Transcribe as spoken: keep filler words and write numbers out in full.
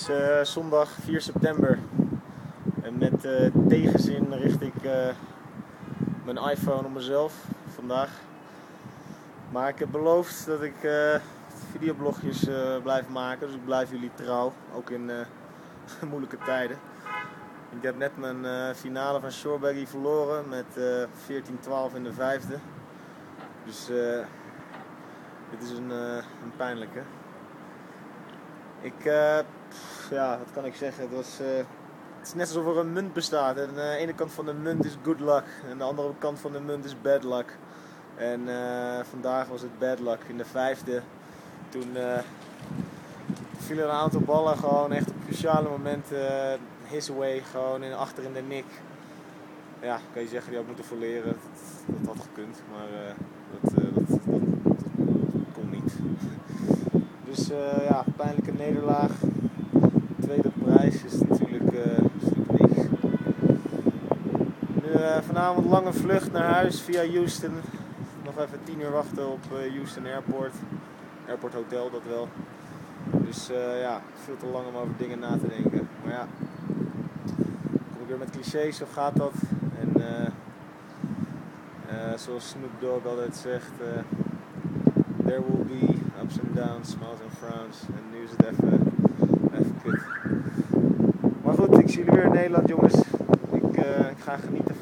is uh, zondag vier september en met uh, tegenzin richt ik uh, mijn iPhone op mezelf vandaag. Maar ik heb beloofd dat ik uh, videoblogjes uh, blijf maken, dus ik blijf jullie trouw, ook in uh, moeilijke tijden. Ik heb net mijn uh, finale van Shorebaggy verloren met uh, veertien twaalf in de vijfde. Dus uh, dit is een, uh, een pijnlijke. Ik, uh, pff, ja, wat kan ik zeggen? Het, was, uh, het is net alsof er een munt bestaat. En uh, de ene kant van de munt is good luck en de andere kant van de munt is bad luck. En uh, vandaag was het bad luck. In de vijfde, toen uh, vielen een aantal ballen gewoon echt op cruciale momenten uh, his way, gewoon in, achter in de nik. Ja, kan je zeggen, die had moeten verleren. Dat, dat had gekund, maar uh, dat, uh, dat, dat, dat, dat kon niet. Dus uh, ja, pijnlijke nederlaag. Tweede prijs is natuurlijk, uh, natuurlijk niks. Nu uh, vanavond lange vlucht naar huis via Houston. Nog even tien uur wachten op uh, Houston Airport. Airport Hotel, dat wel. Dus uh, ja, veel te lang om over dingen na te denken. Maar ja, kom ik weer met clichés, zo gaat dat. En uh, uh, zoals Snoop Dogg altijd zegt, uh, there will be ups and downs, smiles and frowns. En nu is het even, even kut. Maar goed, ik zie jullie weer in Nederland, jongens. Ik, uh, ik ga genieten